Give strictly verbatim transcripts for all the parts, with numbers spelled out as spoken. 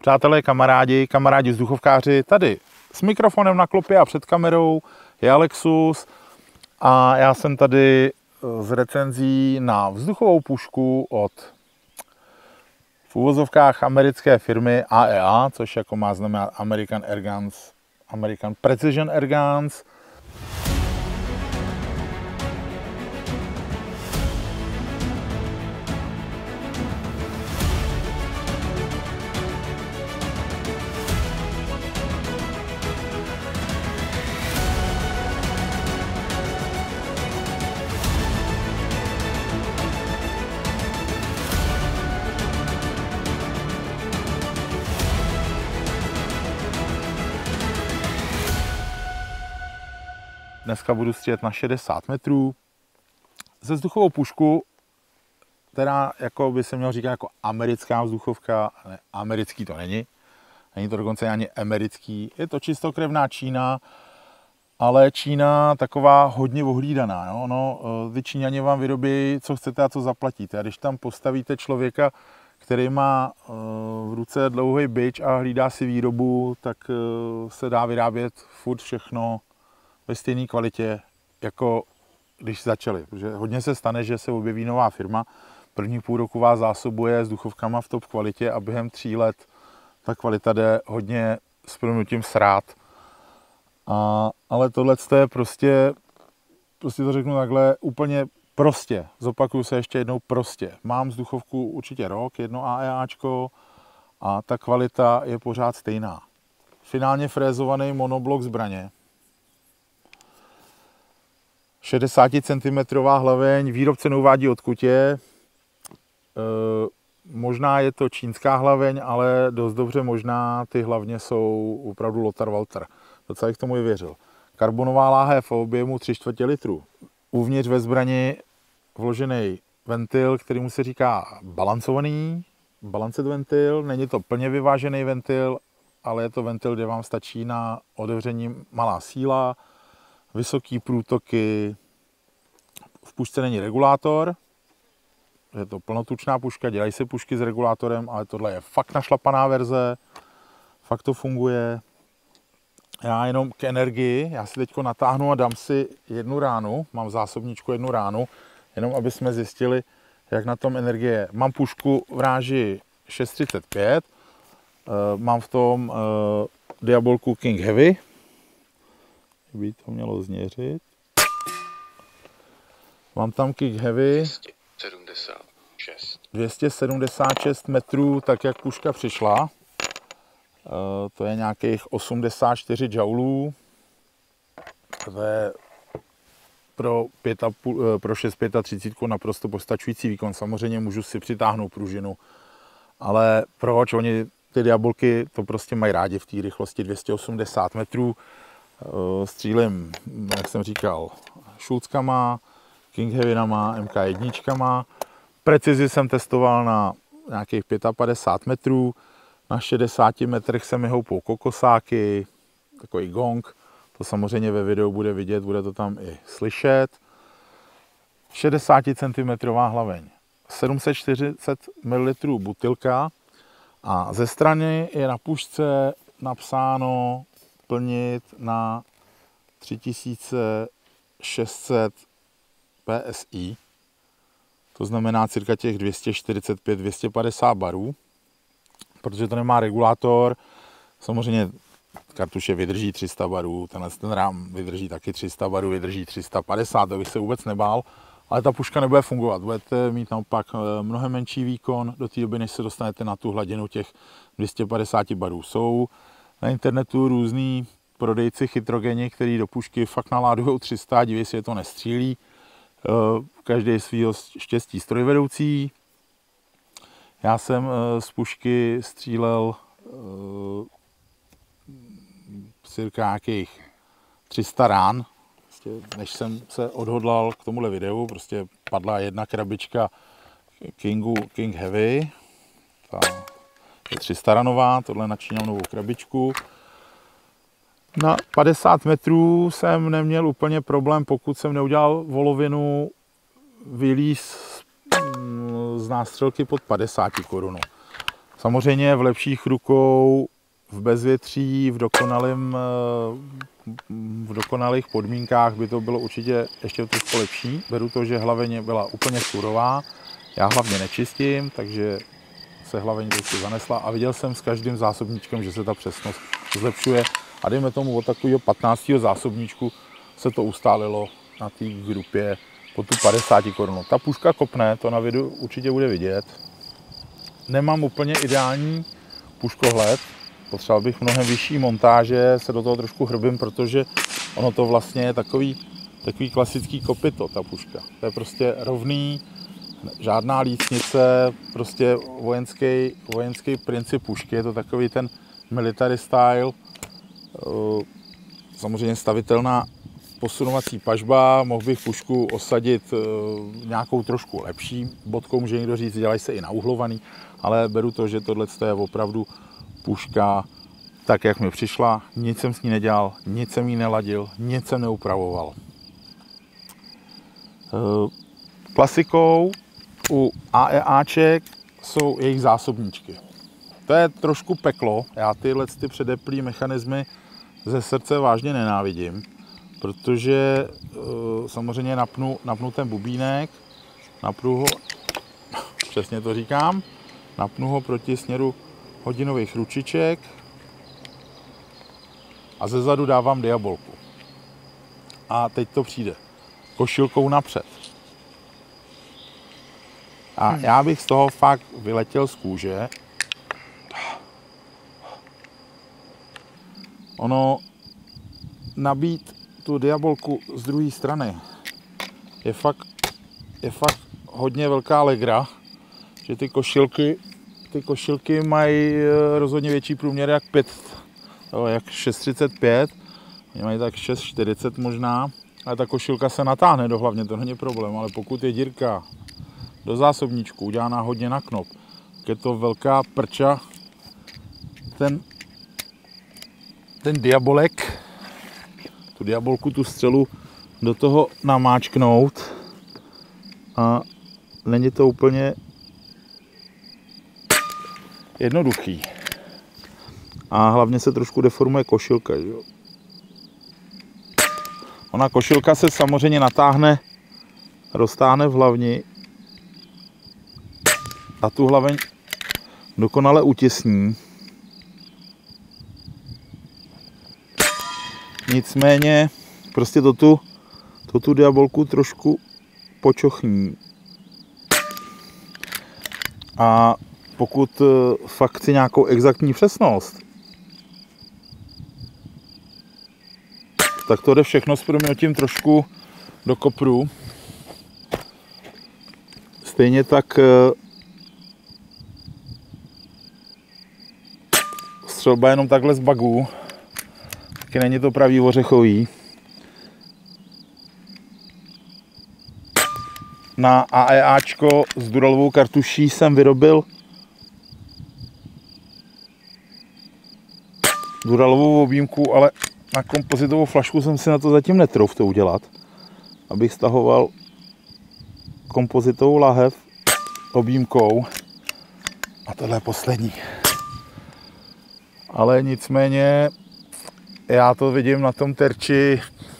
Přátelé, kamarádi, kamarádi vzduchovkáři, tady s mikrofonem na klopě a před kamerou je Alexus a já jsem tady z recenzí na vzduchovou pušku od v uvozovkách americké firmy A E A, což jako má znamenat American Airguns, American Precision Airguns. Dneska budu střílet na šedesát metrů ze vzduchovou pušku, která jako by se mělo říkat jako americká vzduchovka, ale americký to není. Není to dokonce ani americký. Je to čistokrevná Čína, ale Čína taková hodně ohlídaná. Jo? No, vy Číňani vám vyrobí, co chcete a co zaplatíte. A když tam postavíte člověka, který má v ruce dlouhý bič a hlídá si výrobu, tak se dá vyrábět furt všechno ve stejné kvalitě, jako když začali. Protože hodně se stane, že se objeví nová firma, první půl roku vás zásobuje vzduchovkama v top kvalitě a během tří let ta kvalita jde hodně s prominutím srát. A, ale tohle je prostě, prostě to řeknu takhle, úplně prostě. Zopakuju se ještě jednou prostě. Mám vzduchovku určitě rok, jedno AEAčko a ta kvalita je pořád stejná. Finálně frézovaný monoblok zbraně. šedesát centimetrů hlaveň, výrobce neuvádí odkud je. E, možná je to čínská hlaveň, ale dost dobře možná ty hlavně jsou opravdu Lothar Walther. Docela bych tomu i věřil. Karbonová láhev v objemu tři čtvrtě litru. Uvnitř ve zbrani vložený ventil, kterýmu se říká balancovaný, balanced ventil. Není to plně vyvážený ventil, ale je to ventil, kde vám stačí na otevření malá síla, vysoký průtoky, v pušce není regulátor, je to plnotučná puška, dělají se pušky s regulátorem, ale tohle je fakt našlapaná verze, fakt to funguje. Já jenom k energii, já si teď natáhnu a dám si jednu ránu, mám v zásobníčku jednu ránu, jenom aby jsme zjistili, jak na tom energie je. Mám pušku v ráži šest třicet pět, mám v tom diabolku King Heavy, by to mělo změřit. Mám tam King Heavy dvě stě sedmdesát šest metrů, tak jak puška přišla. E, to je nějakých osmdesát čtyři joulů. To je pro, pět a půl, pro šest třicet pět naprosto postačující výkon. Samozřejmě můžu si přitáhnout pružinu, ale proč? Oni ty diabolky to prostě mají rádi v té rychlosti dvě stě osmdesát metrů. Střílím, jak jsem říkal, šulckama, King Heavynama, M K jedna. Precizi jsem testoval na nějakých padesát pět metrů, na šedesáti metrech se mi houpou kokosáky, takový gong, to samozřejmě ve videu bude vidět, bude to tam i slyšet. šedesát centimetrů hlaveň, sedm set čtyřicet mililitrů butilka a ze strany je na pušce napsáno plnit na tři tisíce šest set P S I, to znamená cirka těch dvě stě čtyřicet pět až dvě stě padesát barů, protože to nemá regulátor. Samozřejmě kartuše vydrží tři sta barů, tenhle ten rám vydrží taky tři sta barů, vydrží tři sta padesát, to bych se vůbec nebál, ale ta puška nebude fungovat. Budete mít naopak mnohem menší výkon do té doby, než se dostanete na tu hladinu těch dvě stě padesát barů. Jsou na internetu různý prodejci chytrogeni, který do pušky fakt naládují tři sta, diví se, je to nestřílí. Každý svýho štěstí strojvedoucí. Já jsem z pušky střílel cirka nějakých tři sta rán, než jsem se odhodlal k tomuhle videu. Prostě padla jedna krabička Kingu King Heavy. Ta je tři sta ranová, tohle načínám novou krabičku. Na padesát metrů jsem neměl úplně problém, pokud jsem neudělal volovinu, vylíz z nástřelky pod padesát korun. Samozřejmě v lepších rukou, v bezvětří, v, dokonalým, v dokonalých podmínkách by to bylo určitě ještě trošku lepší. Beru to, že hlaveň byla úplně surová, já hlavně nečistím, takže se hlaveň trošku zanesla a viděl jsem s každým zásobníčkem, že se ta přesnost zlepšuje a dejme tomu od takového patnáctého zásobníčku se to ustálilo na té grupě po tu padesát korun. Ta puška kopne, to na videu určitě bude vidět. Nemám úplně ideální puškohled, potřeboval bych mnohem vyšší montáže, se do toho trošku hrbím, protože ono to vlastně je takový, takový klasický kopyto, ta puška. To je prostě rovný, žádná lícnice, prostě vojenský, vojenský princip pušky, je to takový ten military style, samozřejmě stavitelná posunovací pažba, mohl bych pušku osadit nějakou trošku lepší bodkou, může někdo říct, dělají se i na uhlovaný, ale beru to, že tohle je opravdu puška tak, jak mi přišla, nic jsem s ní nedělal, nic jsem jí neladil, nic jsem neupravoval. Klasikou u AEAček jsou jejich zásobníčky. To je trošku peklo, já tyhle ty předeplý mechanismy ze srdce vážně nenávidím, protože uh, samozřejmě napnu, napnu ten bubínek, napnu ho, přesně to říkám, napnu ho proti směru hodinových ručiček a ze zadu dávám diabolku. A teď to přijde košilkou napřed. A já bych z toho fakt vyletěl z kůže. Ono nabít tu diabolku z druhé strany je fakt, je fakt hodně velká legra, že ty košilky, ty košilky mají rozhodně větší průměr jak pět, jak šest třicet pět, oni mají tak šest čtyřicet možná, ale ta košilka se natáhne do hlavně, to není problém, ale pokud je dírka do zásobníčku udělaná hodně na knop, tak je to velká prča, ten, ten diabolek, tu diabolku, tu střelu do toho namáčknout a není to úplně jednoduchý. A hlavně se trošku deformuje košilka. Že? Ona košilka se samozřejmě natáhne, roztáhne v hlavni a tu hlaveň dokonale utěsní. Nicméně prostě to tu, to tu diabolku trošku počochní. A pokud fakt chci nějakou exaktní přesnost, tak to jde všechno s proměnutím trošku do kopru. Stejně tak střelba jenom takhle z bagů, taky není to pravý ořechový. Na AEAčko s duralovou kartuší jsem vyrobil duralovou objímku, ale na kompozitovou flašku jsem si na to zatím netrouf to udělat, abych stahoval kompozitovou lahev objímkou a tohle je poslední. Ale nicméně já to vidím na tom terči,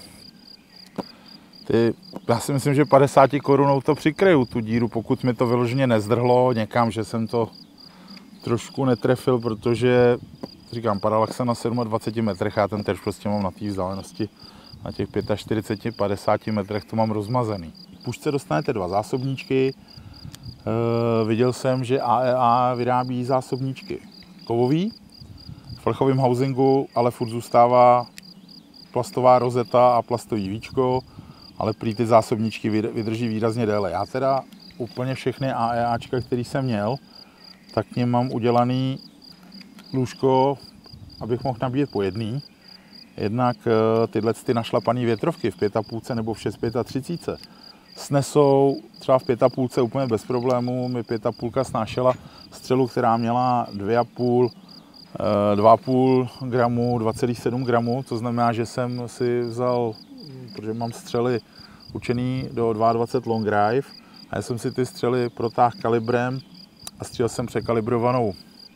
ty, já si myslím, že padesát korunou to přikryju tu díru, pokud mi to vyloženě nezdrhlo někam, že jsem to trošku netrefil, protože říkám, paralaxa na dvaceti sedmi metrech, já ten terč prostě mám na té vzdálenosti, na těch čtyřiceti pěti padesáti metrech to mám rozmazený. V pušce dostanete dva zásobníčky, e, viděl jsem, že A E A vyrábí zásobníčky kovový, v plechovém housingu, ale furt zůstává plastová rozeta a plastový víčko, ale prý ty zásobníčky vydrží výrazně déle. Já teda úplně všechny AEAčka, který jsem měl, tak k nim mám udělaný lůžko, abych mohl nabíjet po jedný. Jednak tyhle ty našlapané větrovky v pět a půl nebo v šest třicet pět snesou třeba v pět a půl úplně bez problémů. Mi pět a půl snášela střelu, která měla dvě a půl, dva a půl gramu, dva celá sedm gramu, to znamená, že jsem si vzal, protože mám střely určený do dvacet dva long drive, a já jsem si ty střely protáhl kalibrem a střel jsem překalibrovanou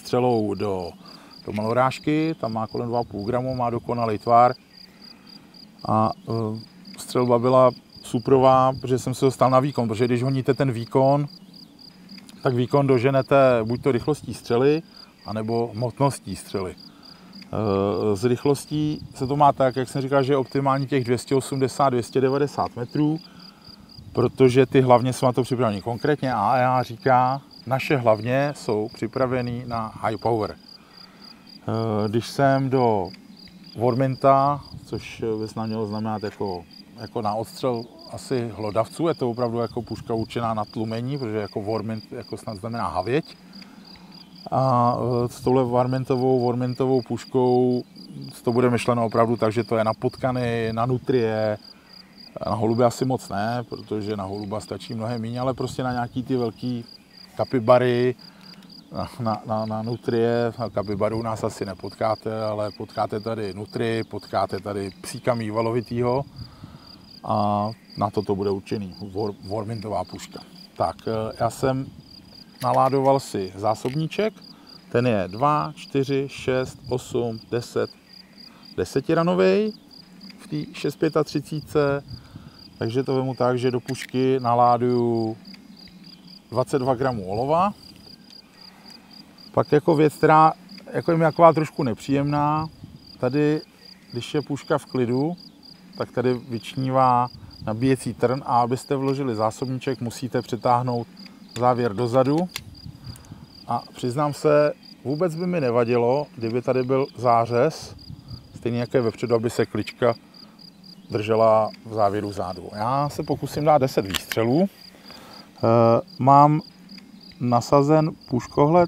střelou do, do malorážky, tam má kolem dva a půl gramu, má dokonalý tvar a uh, střelba byla suprová, protože jsem se dostal na výkon, protože když honíte ten výkon, tak výkon doženete buď to rychlostí střely, anebo hmotností střely. S rychlostí se to má tak, jak jsem říkal, že je optimální těch dvě stě osmdesát až dvě stě devadesát metrů, protože ty hlavně jsou na to připraveny. Konkrétně A E A říká, naše hlavně jsou připraveny na high power. Když jsem do Warminta, což by mělo znamenat jako, jako na odstřel asi hlodavců, je to opravdu jako puška určená na tlumení, protože jako Warmint jako snad znamená havěť. A s touhle Warmintovou, Warmintovou puškou to bude myšleno opravdu tak, že to je na potkany, na nutrie, na holuby asi moc ne, protože na holuba stačí mnohem méně, ale prostě na nějaký ty velký kapibary, na, na, na, na nutrie, na kapibaru nás asi nepotkáte, ale potkáte tady nutry, potkáte tady psíka mývalovitýho a na to to bude určený, Warmintová puška. Tak, já jsem naládoval si zásobníček, ten je dva, čtyři, šest, osm, deset, desetiranovej v té šest třicet pět, takže to vemu tak, že do pušky naláduju dvacet dva gramů olova. Pak jako věc, která jako je mi taková trošku nepříjemná, tady, když je puška v klidu, tak tady vyčnívá nabíjecí trn a abyste vložili zásobníček, musíte přitáhnout závěr dozadu. A přiznám se, vůbec by mi nevadilo, kdyby tady byl zářez, stejně jako je vepředu, aby se klička držela v závěru zádu. Já se pokusím dát deset výstřelů. E, mám nasazen puškohled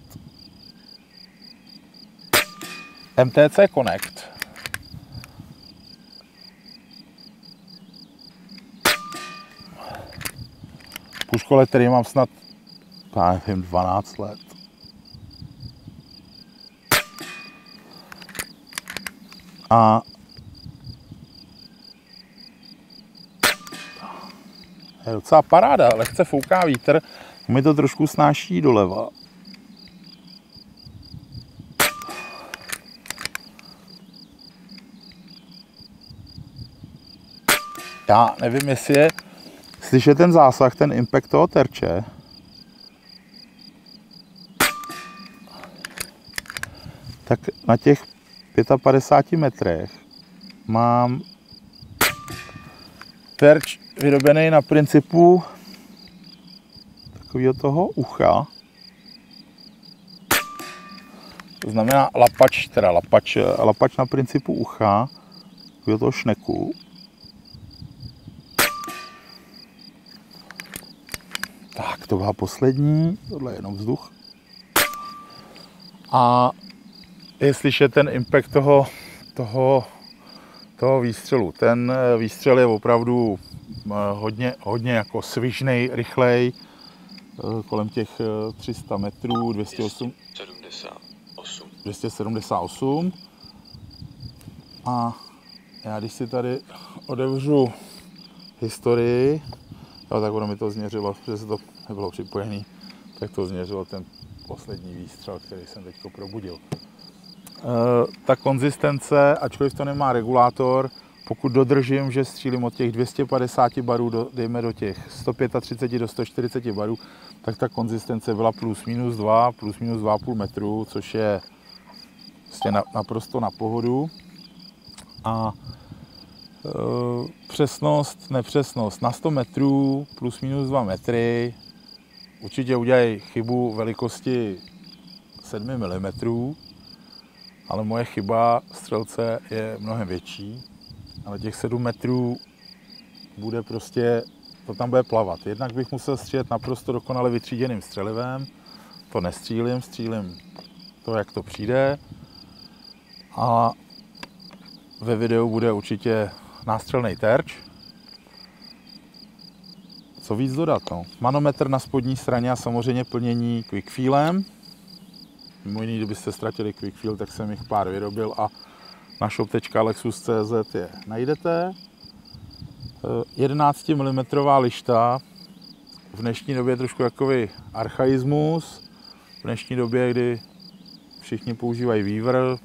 M T C Connect. Puškohled, který mám snad, já nevím, dvanáct let. A je docela paráda, lehce fouká vítr, mi to trošku snáší doleva. Já nevím, jestli je slyšet ten zásah, ten impact toho terče. Tak na těch padesát pět metrech mám terč vyrobený na principu takového toho ucha. To znamená lapač, teda lapač, lapač na principu ucha, takového toho šneku. Tak, to byla poslední, tohle je jenom vzduch. A je slyšet ten impact toho, toho, toho výstřelu. Ten výstřel je opravdu hodně, hodně jako svižnej, rychlej, kolem těch tři sta metrů, dvě stě sedmdesát osm. A já když si tady otevřu historii, jo, tak ono mi to změřilo, protože se to nebylo připojený, tak to změřilo ten poslední výstřel, který jsem teď probudil. Ta konzistence, ačkoliv to nemá regulátor, pokud dodržím, že střílím od těch dvě stě padesát barů, do, dejme do těch sto třicet pět do sto čtyřicet barů, tak ta konzistence byla plus minus dva, plus minus dva a půl metru, což je vlastně na, naprosto na pohodu. A e, přesnost, nepřesnost na sto metrů, plus minus dva metry, určitě udělají chybu velikosti sedm milimetrů, ale moje chyba střelce je mnohem větší, ale těch sedm metrů bude prostě, to tam bude plavat. Jednak bych musel střílet naprosto dokonale vytříděným střelivem, to nestřílím, střílím to, jak to přijde. A ve videu bude určitě nástřelný terč. Co víc dodat? No? Manometr na spodní straně a samozřejmě plnění quickfeelem. Mimo jiný, kdybyste ztratili quickfeel, tak jsem jich pár vyrobil a na shop tečka lexus tečka cé zet je najdete. jedenáct milimetrů lišta, v dnešní době trošku takový archaismus, v dnešní době, kdy všichni používají Weaver.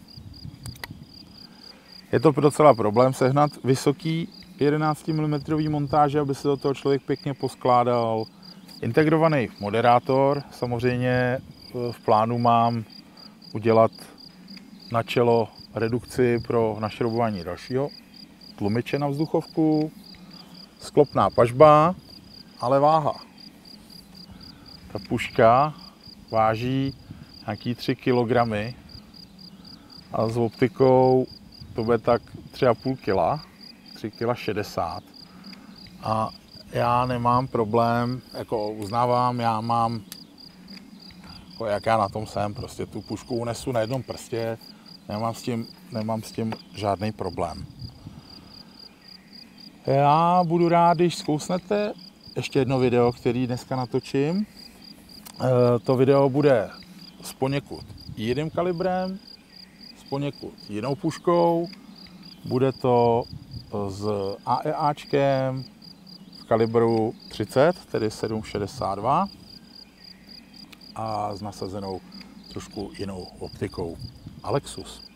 Je to docela problém sehnat vysoký jedenáct milimetrů montáže, aby se do toho člověk pěkně poskládal. Integrovaný moderátor, samozřejmě v plánu mám udělat na čelo redukci pro našroubování dalšího tlumiče na vzduchovku, sklopná pažba, ale váha. Ta puška váží nějaký tři kilogramy a s optikou to bude tak tři a půl kila, tři kila šedesát. A já nemám problém, jako uznávám, já mám, jako jak já na tom jsem, prostě tu pušku unesu na jednom prstě, nemám s tím, nemám s tím žádný problém. Já budu rád, když zkousnete ještě jedno video, který dneska natočím. To video bude s poněkud jiným kalibrem, s poněkud jinou puškou. Bude to s AEAčkem v kalibru třicet, tedy sedm šedesát dva a s nasazenou trošku jinou optikou Alexus.